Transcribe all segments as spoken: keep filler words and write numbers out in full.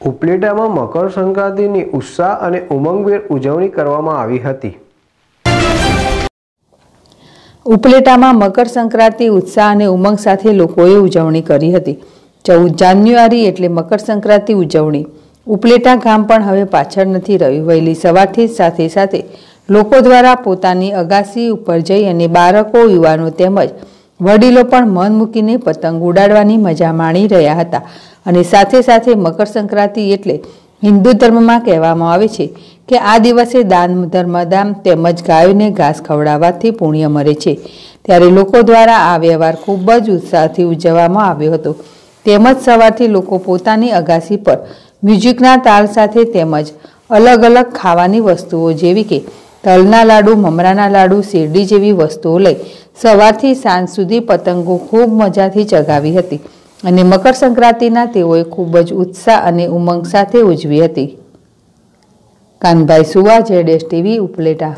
ઉપલેટામાં મકર સંક્રાંતિની ઉત્સાહ અને ઉમંગભેર ઉજવણી કરવામાં આવી હતી। ઉપલેટામાં મકર સંક્રાંતિ ઉત્સાહ અને ઉમંગ સાથે લોકોએ ઉજવણી કરી હતી। ચૌદ જાન્યુઆરી એટલે મકર સંક્રાંતિ ઉજવણી। ઉપલેટા ગામ પણ હવે પાછળ નથી રહ્યું। વહેલી સવારથી સાથે સાથે લોકો દ્વારા પોતાની અગાસી ઉપર જઈ અને બાળકો, યુવાનો તેમજ વડીલો પણ મન મૂકીને પતંગ ઉડાડવાની મજા માણી રહ્યા હતા। અને સાથે સાથે મકર સંક્રાંતિ એટલે હિન્દુ ધર્મમાં કહેવામાં આવે છે કે આ દિવસે દાન, ધર્મદાન તેમજ ગાયોને ઘાસ ખવડાવવાથી પુણ્ય મળે છે। ત્યારે લોકો દ્વારા આ વ્યવહાર ખૂબ જ ઉત્સાહથી ઉજવવામાં આવ્યો હતો। તેમજ સવારથી લોકો પોતાની અગાસી પર મ્યુઝિકના તાલ સાથે તેમજ અલગ અલગ ખાવાની વસ્તુઓ જેવી કે તલના લાડુ, મમરાના લાડુ, શેરડી જેવી વસ્તુઓ લઈ સવારથી સાંજ સુધી પતંગો ખૂબ મજાથી ચગાવી હતી અને મકર સંક્રાંતિના તેઓએ ખૂબ જ ઉત્સાહ અને ઉમંગ સાથે ઉજવી હતી। કાનભાઈ સુવા, જેડેશ ટીવી, ઉપલેટા।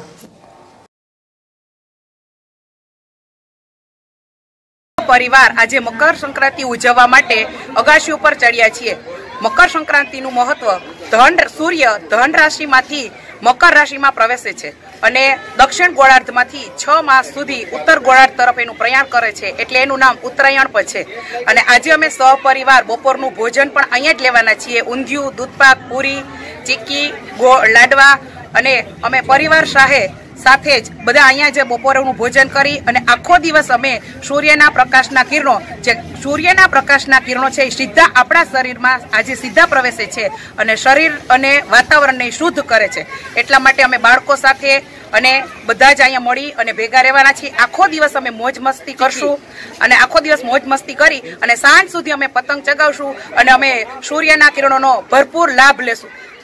પરિવાર આજે મકર સંક્રાંતિ ઉજવવા માટે અગાશી ઉપર ચડ્યા છીએ। મકર સંક્રાંતિનું મહત્વ ધન સૂર્ય ધન રાશિમાંથી મકર રાશિમાં પ્રવેશે છે અને દક્ષિણ ગોળાર્ધમાંથી છ માસ સુધી ઉત્તર ગોળાર્ધ તરફ એનું પ્રયાણ કરે છે, એટલે એનું નામ ઉત્તરાયણ પણ છે। અને આજે અમે સહપરિવાર બપોરનું ભોજન પણ અહીંયા જ લેવાના છીએ। ઊંધિયું, દૂધપાક, પૂરી, ચીક્કી, લાડવા અને અમે પરિવાર સાહે સાથે જ બધા અહીંયા જે બપોરનું ભોજન કરી અને આખો દિવસ અમે સૂર્યના પ્રકાશના કિરણો જે સૂર્યના પ્રકાશના કિરણો છે એ સીધા આપણા શરીરમાં આજે સીધા પ્રવેશે છે અને શરીર અને વાતાવરણને શુદ્ધ કરે છે। એટલા માટે અમે બાળકો સાથે અને બધા જ અહીંયા મળી અને ભેગા રહેવાના છીએ। આખો દિવસ અમે મોજ મસ્તી કરશું અને આખો દિવસ મોજ મસ્તી કરી અને સાંજ સુધી અમે પતંગ ચગાવશું અને અમે સૂર્યના કિરણોનો ભરપૂર લાભ લેશું।